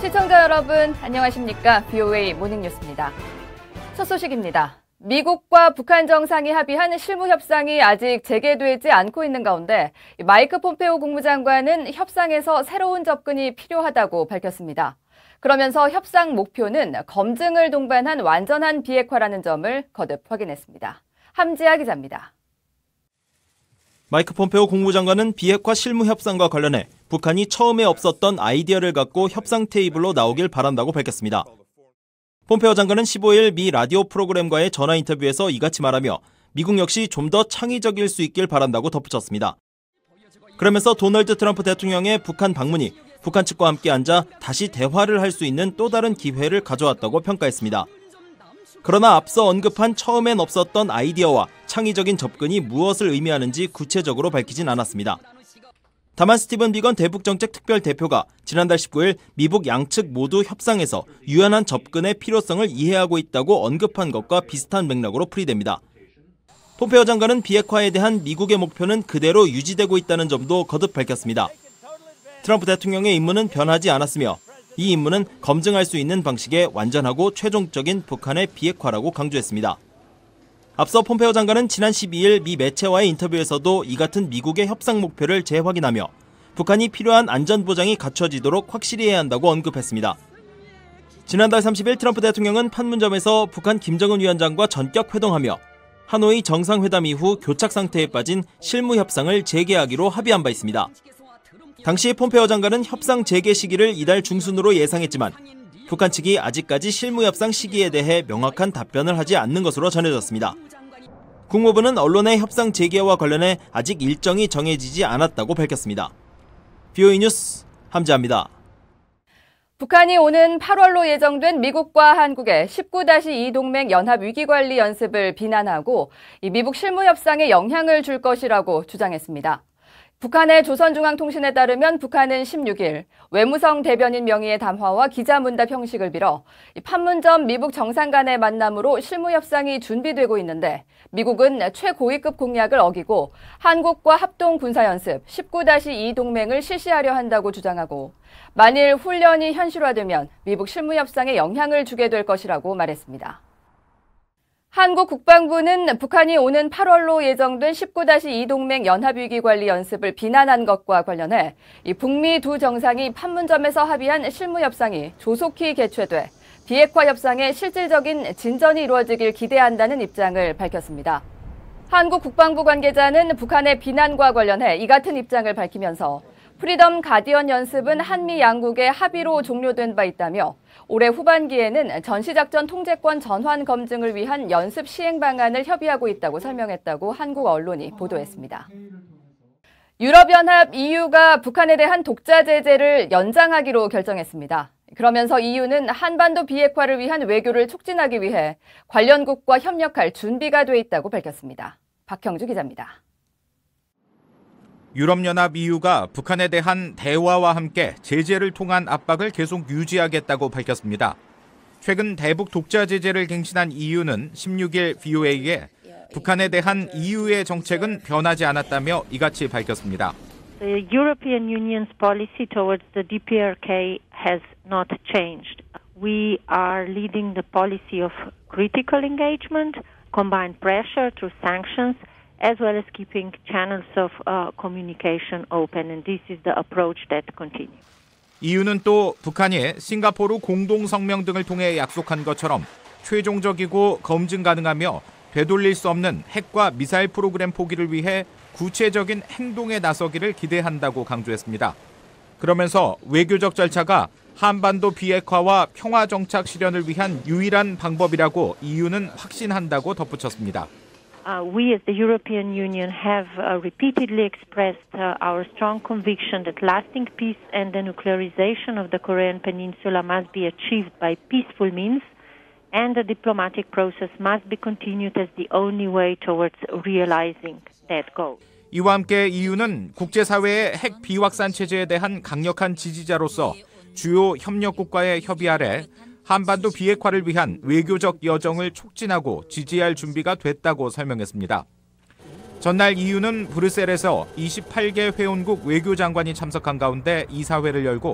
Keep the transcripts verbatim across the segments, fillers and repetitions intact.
시청자 여러분, 안녕하십니까? 브이오에이 모닝뉴스입니다. 첫 소식입니다. 미국과 북한 정상이 합의한 실무 협상이 아직 재개되지 않고 있는 가운데 마이크 폼페오 국무장관은 협상에서 새로운 접근이 필요하다고 밝혔습니다. 그러면서 협상 목표는 검증을 동반한 완전한 비핵화라는 점을 거듭 확인했습니다. 함지아 기자입니다. 마이크 폼페오 국무장관은 비핵화 실무 협상과 관련해 북한이 처음에 없었던 아이디어를 갖고 협상 테이블로 나오길 바란다고 밝혔습니다. 폼페오 장관은 십오일 미 라디오 프로그램과의 전화 인터뷰에서 이같이 말하며 미국 역시 좀 더 창의적일 수 있길 바란다고 덧붙였습니다. 그러면서 도널드 트럼프 대통령의 북한 방문이 북한 측과 함께 앉아 다시 대화를 할 수 있는 또 다른 기회를 가져왔다고 평가했습니다. 그러나 앞서 언급한 처음엔 없었던 아이디어와 창의적인 접근이 무엇을 의미하는지 구체적으로 밝히진 않았습니다. 다만 스티븐 비건 대북정책 특별대표가 지난달 십구일 미북 양측 모두 협상에서 유연한 접근의 필요성을 이해하고 있다고 언급한 것과 비슷한 맥락으로 풀이됩니다. 폼페오 장관은 비핵화에 대한 미국의 목표는 그대로 유지되고 있다는 점도 거듭 밝혔습니다. 트럼프 대통령의 임무는 변하지 않았으며 이 임무는 검증할 수 있는 방식의 완전하고 최종적인 북한의 비핵화라고 강조했습니다. 앞서 폼페오 장관은 지난 십이일 미 매체와의 인터뷰에서도 이 같은 미국의 협상 목표를 재확인하며 북한이 필요한 안전보장이 갖춰지도록 확실히 해야 한다고 언급했습니다. 지난달 삼십일 트럼프 대통령은 판문점에서 북한 김정은 위원장과 전격 회동하며 하노이 정상회담 이후 교착 상태에 빠진 실무 협상을 재개하기로 합의한 바 있습니다. 당시 폼페오 장관은 협상 재개 시기를 이달 중순으로 예상했지만 북한 측이 아직까지 실무 협상 시기에 대해 명확한 답변을 하지 않는 것으로 전해졌습니다. 국무부는 언론의 협상 재개와 관련해 아직 일정이 정해지지 않았다고 밝혔습니다. 브이오에이 뉴스 함지아입니다. 북한이 오는 팔월로 예정된 미국과 한국의 십구 다시 이 동맹 연합 위기관리 연습을 비난하고 이 미국 실무 협상에 영향을 줄 것이라고 주장했습니다. 북한의 조선중앙통신에 따르면 북한은 십육일 외무성 대변인 명의의 담화와 기자문답 형식을 빌어 판문점 미북 정상 간의 만남으로 실무협상이 준비되고 있는데 미국은 최고위급 공약을 어기고 한국과 합동군사연습 십구 다시 이 동맹을 실시하려 한다고 주장하고 만일 훈련이 현실화되면 미북 실무협상에 영향을 주게 될 것이라고 말했습니다. 한국 국방부는 북한이 오는 팔월로 예정된 십구 다시 이 동맹 연합위기관리 연습을 비난한 것과 관련해 이 북미 두 정상이 판문점에서 합의한 실무협상이 조속히 개최돼 비핵화 협상에 실질적인 진전이 이루어지길 기대한다는 입장을 밝혔습니다. 한국 국방부 관계자는 북한의 비난과 관련해 이 같은 입장을 밝히면서 프리덤 가디언 연습은 한미 양국의 합의로 종료된 바 있다며 올해 후반기에는 전시작전 통제권 전환 검증을 위한 연습 시행 방안을 협의하고 있다고 설명했다고 한국 언론이 보도했습니다. 유럽연합 이유가 북한에 대한 독자 제재를 연장하기로 결정했습니다. 그러면서 이유는 한반도 비핵화를 위한 외교를 촉진하기 위해 관련국과 협력할 준비가 돼 있다고 밝혔습니다. 박형주 기자입니다. 유럽연합 이유가 북한에 대한 대화와 함께 제재를 통한 압박을 계속 유지하겠다고 밝혔습니다. 최근 대북 독자 제재를 갱신한 이유는 십육일 브이오에이에 북한에 대한 이유의 정책은 변하지 않았다며 이같이 밝혔습니다. The European Union's policy towards the 디피아르케이 has not changed. We are leading the policy of critical engagement, combined pressure through sanctions, as well as keeping channels of uh, communication open, and this is the approach that continues. 이유는 또 북한이 싱가포르 공동성명 등을 통해 약속한 것처럼 최종적이고 검증 가능하며 되돌릴 수 없는 핵과 미사일 프로그램 포기를 위해 구체적인 행동에 나서기를 기대한다고 강조했습니다. 그러면서 외교적 절차가 한반도 비핵화와 평화 정착 실현을 위한 유일한 방법이라고 이유는 확신한다고 덧붙였습니다. Uh, we as the European Union have uh, repeatedly expressed uh, our strong conviction that lasting peace and the nuclearization of the Korean Peninsula must be achieved by peaceful means, and the diplomatic process must be continued as the only way towards realizing that goal. 이와 함께 이유는 국제사회의 핵 비확산 체제에 대한 강력한 지지자로서 주요 협력국과의 협의 아래 한반도 비핵화를 위한 외교적 여정을 촉진하고 지지할 준비가 됐다고 설명했습니다. 전날 이유는 브뤼셀에서 이십팔 개 회원국 외교장관이 참석한 가운데 이사회를 열고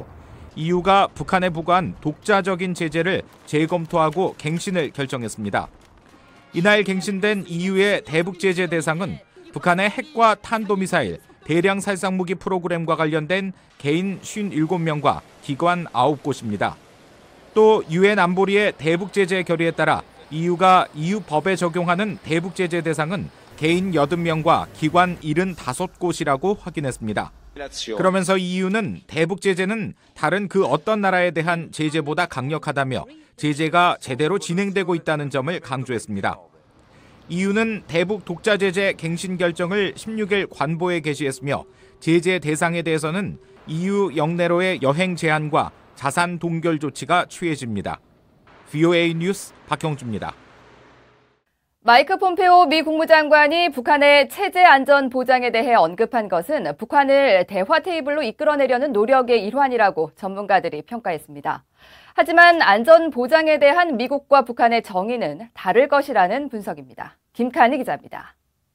이유가 북한에 부과한 독자적인 제재를 재검토하고 갱신을 결정했습니다. 이날 갱신된 이유의 대북 제재 대상은 북한의 핵과 탄도미사일, 대량 살상무기 프로그램과 관련된 개인 오십칠 명과 기관 아홉 곳입니다. 또 유엔 안보리의 대북 제재 결의에 따라 이유가 이유 법에 적용하는 대북 제재 대상은 개인 여덟 명과 기관 칠십오 곳이라고 확인했습니다. 그러면서 이유는 대북 제재는 다른 그 어떤 나라에 대한 제재보다 강력하다며 제재가 제대로 진행되고 있다는 점을 강조했습니다. 이유는 대북 독자 제재 갱신 결정을 십육 일 관보에 게시했으며 제재 대상에 대해서는 이유 영내로의 여행 제한과 자산 동결 조치가 취해집니다. 브이오에이 뉴스 박형주입니다. 마이크 폼페오 미 국무장관이 북한의 체제 안전 보장에 대해 언급한 것은 북한을 대화 테이블로 이끌어내려는 노력의 일환이라고 전문가들이 평가했습니다. 하지만 안전 보장에 대한 미국과 북한의 정의는 다를 것이라는 분석입니다. 김칸희 기자입니다.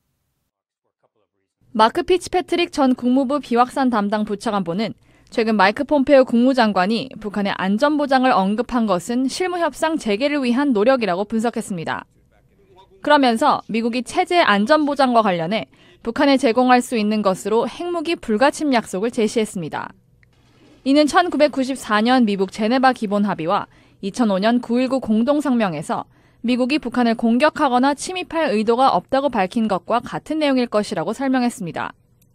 마크 피츠패트릭 전 국무부 비확산 담당 부차관보는 최근 마이크 폼페오 국무장관이 북한의 안전 보장을 언급한 것은 실무 협상 재개를 위한 노력이라고 분석했습니다. 그러면서 미국이 체제 안전 보장과 관련해 북한에 제공할 수 있는 것으로 핵무기 불가침 약속을 제시했습니다. 이는 천구백구십사 년 미국 제네바 기본 합의와 이천오 년 구일구 공동성명에서 미국이 북한을 공격하거나 침입할 의도가 없다고 밝힌 것과 같은 내용일 것이라고 설명했습니다.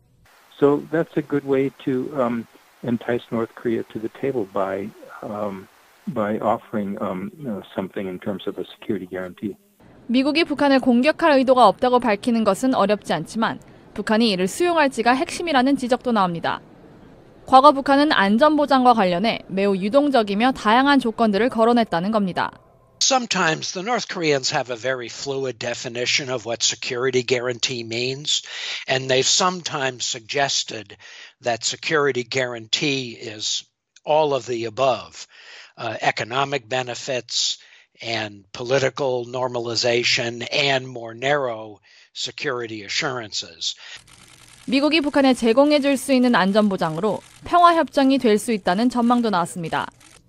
So that's a good way to um, entice North Korea to the table by um, by offering um, something in terms of a security guarantee. 미국이 북한을 공격할 의도가 없다고 밝히는 것은 어렵지 않지만 북한이 이를 수용할지가 핵심이라는 지적도 나옵니다. 과거 북한은 안전보장과 관련해 매우 유동적이며 다양한 조건들을 거론했다는 겁니다. Sometimes the North Koreans have a very fluid definition of what security guarantee means, and they've sometimes suggested that security guarantee is all of the above, uh, economic benefits, and political normalization and more narrow security assurances. 미국이 북한에 제공해 줄 수 있는 안전보장으로 평화협정이 될 수 있다는 전망도 나왔습니다.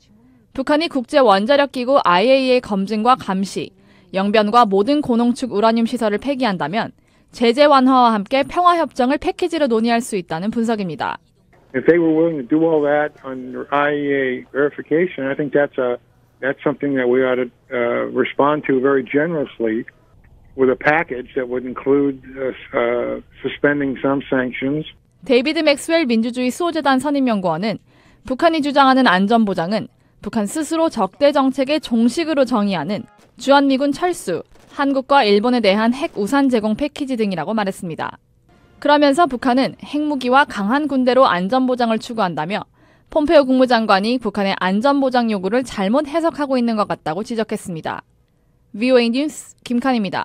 북한이 국제원자력기구 아이에이이의 검증과 감시, 영변과 모든 고농축 우라늄 시설을 폐기한다면 제재 완화와 함께 평화협정을 패키지로 논의할 수 있다는 분석입니다. If they were willing to do all that under 아이이에이 verification, I think that's a That's something that we ought to uh, respond to very generously with a package that would include uh, uh, suspending some sanctions. 데이비드 맥스웰 민주주의 수호재단 선임연구원은 북한이 주장하는 안전보장은 북한 스스로 적대 정책의 종식으로 정의하는 주한미군 철수, 한국과 일본에 대한 핵 우산 제공 패키지 등이라고 말했습니다. 그러면서 북한은 핵무기와 강한 군대로 안전보장을 추구한다며 폼페오 국무장관이 북한의 안전보장 요구를 잘못 해석하고 있는 것 같다고 지적했습니다. 브이오에이 뉴스 김칸희입니다.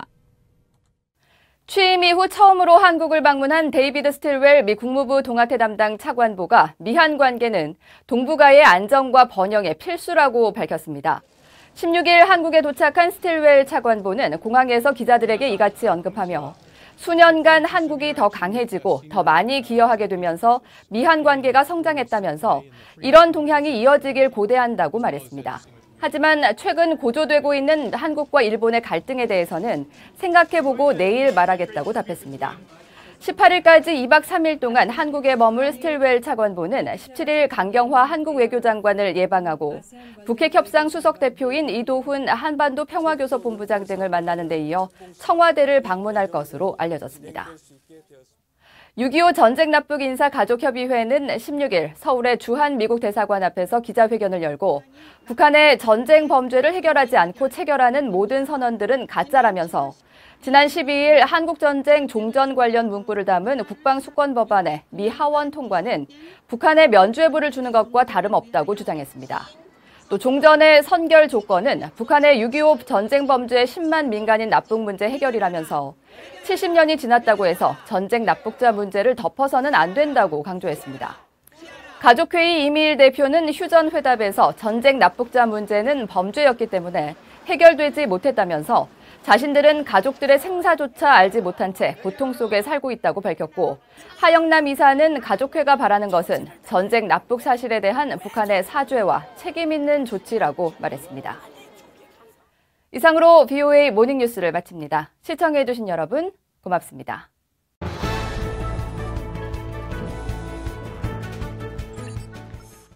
취임 이후 처음으로 한국을 방문한 데이비드 스틸웰 미 국무부 동아태 담당 차관보가 미한 관계는 동북아의 안정과 번영의 필수라고 밝혔습니다. 십육 일 한국에 도착한 스틸웰 차관보는 공항에서 기자들에게 이같이 언급하며 수년간 한국이 더 강해지고 더 많이 기여하게 되면서 미한 관계가 성장했다면서 이런 동향이 이어지길 고대한다고 말했습니다. 하지만 최근 고조되고 있는 한국과 일본의 갈등에 대해서는 생각해보고 내일 말하겠다고 답했습니다. 십팔 일까지 이박 삼 일 동안 한국에 머물 스틸웰 차관보는 십칠 일 강경화 한국 외교장관을 예방하고 북핵 협상 수석 대표인 이도훈 한반도 평화교섭 본부장 등을 만나는 데 이어 청와대를 방문할 것으로 알려졌습니다. 육이오 전쟁 납북 인사 가족협의회는 십육 일 서울의 주한 미국 대사관 앞에서 기자회견을 열고 북한의 전쟁 범죄를 해결하지 않고 체결하는 모든 선언들은 가짜라면서 지난 십이 일 한국전쟁 종전 관련 문구를 담은 국방수권법안의 미 하원 통과는 북한에 면죄부를 주는 것과 다름없다고 주장했습니다. 또 종전의 선결 조건은 북한의 육이오 전쟁 범죄의 십만 민간인 납북 문제 해결이라면서 칠십 년이 지났다고 해서 전쟁 납북자 문제를 덮어서는 안 된다고 강조했습니다. 가족회의 이미일 대표는 휴전 회답에서 전쟁 납북자 문제는 범죄였기 때문에 해결되지 못했다면서 자신들은 가족들의 생사조차 알지 못한 채 고통 속에 살고 있다고 밝혔고, 하영남 이사는 가족회가 바라는 것은 전쟁 납북 사실에 대한 북한의 사죄와 책임 있는 조치라고 말했습니다. 이상으로 비오에이 모닝뉴스를 마칩니다. 시청해주신 여러분 고맙습니다.